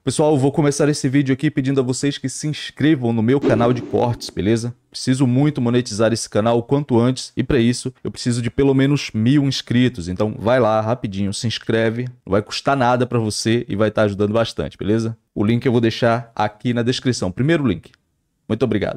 Pessoal, eu vou começar esse vídeo aqui pedindo a vocês que se inscrevam no meu canal de cortes, beleza? Preciso muito monetizar esse canal o quanto antes e para isso eu preciso de pelo menos 1000 inscritos. Então vai lá rapidinho, se inscreve, não vai custar nada para você e vai estar ajudando bastante, beleza? O link eu vou deixar aqui na descrição, primeiro link. Muito obrigado.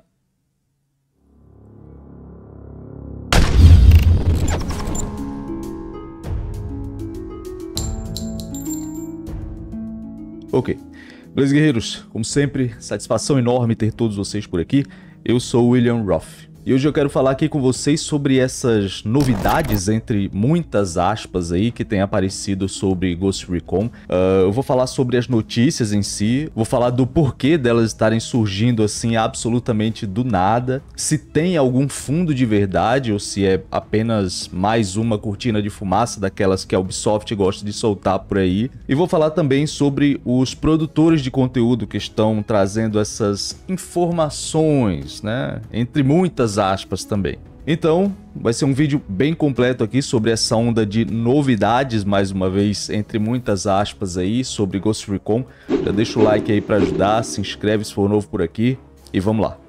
Ok. Beleza, guerreiros? Como sempre, satisfação enorme ter todos vocês por aqui. Eu sou o William Roth. E hoje eu quero falar aqui com vocês sobre essas novidades, entre muitas aspas aí, que tem aparecido sobre Ghost Recon. Eu vou falar sobre as notícias em si, vou falar do porquê delas estarem surgindo assim absolutamente do nada, se tem algum fundo de verdade ou se é apenas mais uma cortina de fumaça daquelas que a Ubisoft gosta de soltar por aí. E vou falar também sobre os produtores de conteúdo que estão trazendo essas informações, né? Entre muitas aspas também. Então, vai ser um vídeo bem completo aqui sobre essa onda de novidades, mais uma vez, entre muitas aspas aí, sobre Ghost Recon. Já deixa o like aí para ajudar, se inscreve se for novo por aqui e vamos lá.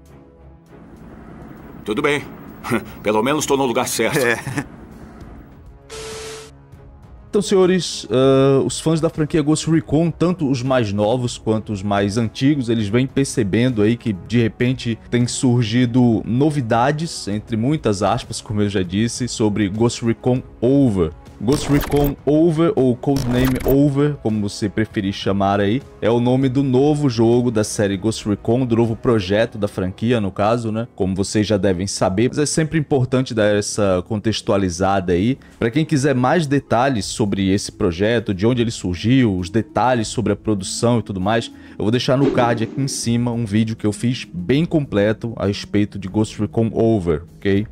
Tudo bem. Pelo menos estou no lugar certo. Então, senhores, os fãs da franquia Ghost Recon, tanto os mais novos quanto os mais antigos, eles vêm percebendo aí que, de repente, tem surgido novidades, entre muitas aspas, como eu já disse, sobre Ghost Recon Over. Ghost Recon Over, ou Codename Over, como você preferir chamar aí, é o nome do novo jogo da série Ghost Recon, do novo projeto da franquia, no caso, né? Como vocês já devem saber, mas é sempre importante dar essa contextualizada aí. Para quem quiser mais detalhes sobre esse projeto, de onde ele surgiu, os detalhes sobre a produção e tudo mais, eu vou deixar no card aqui em cima um vídeo que eu fiz bem completo a respeito de Ghost Recon Over, ok?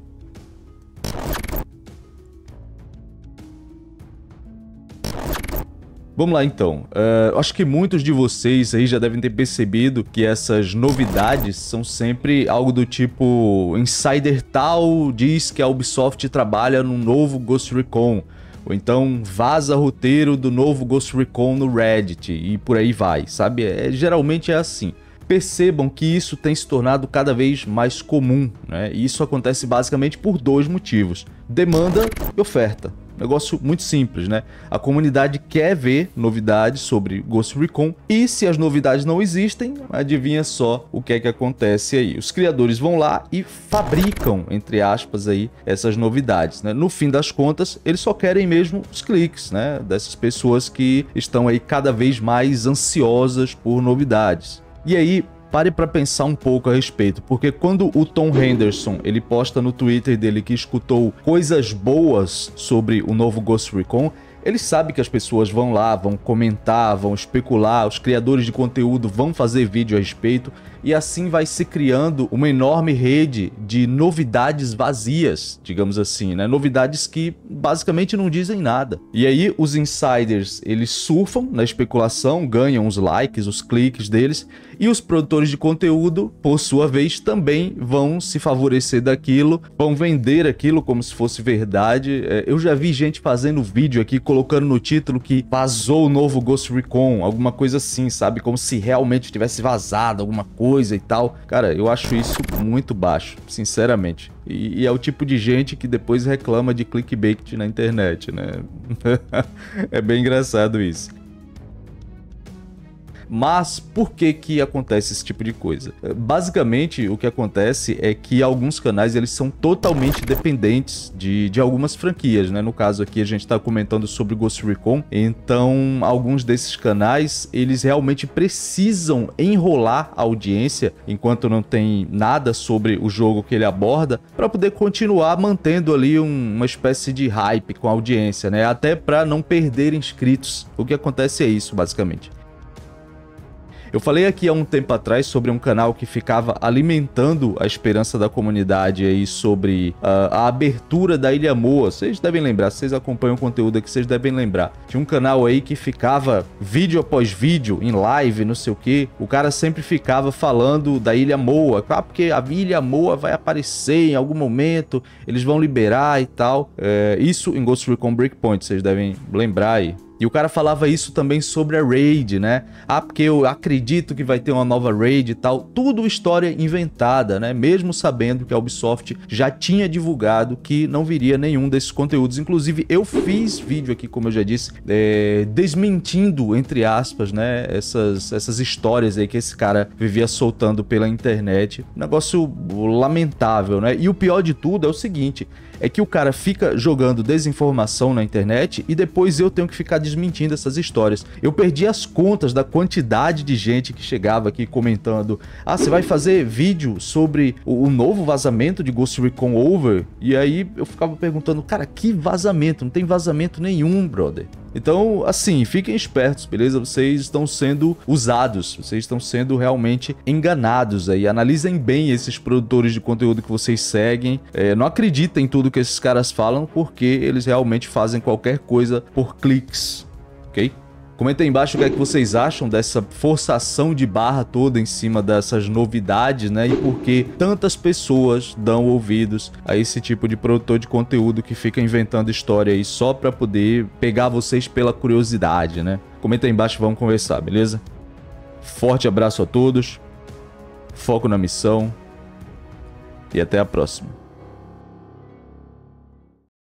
Vamos lá então, acho que muitos de vocês aí já devem ter percebido que essas novidades são sempre algo do tipo Insider tal diz que a Ubisoft trabalha num novo Ghost Recon, ou então vaza roteiro do novo Ghost Recon no Reddit e por aí vai, sabe? Geralmente é assim. Percebam que isso tem se tornado cada vez mais comum, né? E isso acontece basicamente por dois motivos: demanda e oferta. Negócio muito simples, né? A comunidade quer ver novidades sobre Ghost Recon e se as novidades não existem, adivinha só o que é que acontece aí. Os criadores vão lá e fabricam, entre aspas, aí, essas novidades, né? No fim das contas, eles só querem mesmo os cliques, né? Dessas pessoas que estão aí cada vez mais ansiosas por novidades. E aí, pare para pensar um pouco a respeito, porque quando o Tom Henderson ele posta no Twitter dele que escutou coisas boas sobre o novo Ghost Recon, ele sabe que as pessoas vão lá, vão comentar, vão especular, os criadores de conteúdo vão fazer vídeo a respeito, e assim vai se criando uma enorme rede de novidades vazias, digamos assim, né? Novidades que basicamente não dizem nada. E aí os insiders, eles surfam na especulação, ganham os likes, os cliques deles, e os produtores de conteúdo, por sua vez, também vão se favorecer daquilo, vão vender aquilo como se fosse verdade. Eu já vi gente fazendo vídeo aqui, colocando no título que vazou o novo Ghost Recon, alguma coisa assim, sabe? Como se realmente tivesse vazado alguma coisa e tal. Cara, eu acho isso muito baixo, sinceramente. E é o tipo de gente que depois reclama de clickbait na internet, né? É bem engraçado isso. Mas por que que acontece esse tipo de coisa? Basicamente, o que acontece é que alguns canais eles são totalmente dependentes de algumas franquias, né? No caso aqui a gente está comentando sobre Ghost Recon, então alguns desses canais eles realmente precisam enrolar a audiência enquanto não tem nada sobre o jogo que ele aborda, para poder continuar mantendo ali uma espécie de hype com a audiência, né? Até para não perder inscritos. O que acontece é isso, basicamente. Eu falei aqui há um tempo atrás sobre um canal que ficava alimentando a esperança da comunidade aí sobre a abertura da Ilha Moa. Vocês devem lembrar, vocês acompanham o conteúdo aqui, vocês devem lembrar. Tinha um canal aí que ficava vídeo após vídeo, em live, não sei o que. O cara sempre ficava falando da Ilha Moa. Ah, porque a Ilha Moa vai aparecer em algum momento, eles vão liberar e tal. Isso em Ghost Recon Breakpoint, vocês devem lembrar aí. E o cara falava isso também sobre a Raid, né? Ah, porque eu acredito que vai ter uma nova Raid e tal. Tudo história inventada, né? Mesmo sabendo que a Ubisoft já tinha divulgado que não viria nenhum desses conteúdos. Inclusive, eu fiz vídeo aqui, como eu já disse, desmentindo, entre aspas, né? Essas histórias aí que esse cara vivia soltando pela internet. Negócio lamentável, né? E o pior de tudo é o seguinte, é que o cara fica jogando desinformação na internet e depois eu tenho que ficar desmentindo essas histórias. Eu perdi as contas da quantidade de gente que chegava aqui comentando: ah, você vai fazer vídeo sobre o novo vazamento de Ghost Recon Over? E aí eu ficava perguntando, cara, que vazamento? Não tem vazamento nenhum, brother. Então, assim, fiquem espertos, beleza? Vocês estão sendo usados, vocês estão sendo realmente enganados aí. Analisem bem esses produtores de conteúdo que vocês seguem. Não acreditem em tudo que esses caras falam, porque eles realmente fazem qualquer coisa por cliques, ok? Comentem aí embaixo o que é que vocês acham dessa forçação de barra toda em cima dessas novidades, né? E por que tantas pessoas dão ouvidos a esse tipo de produtor de conteúdo que fica inventando história aí só pra poder pegar vocês pela curiosidade, né? Comenta aí embaixo e vamos conversar, beleza? Forte abraço a todos, foco na missão e até a próxima.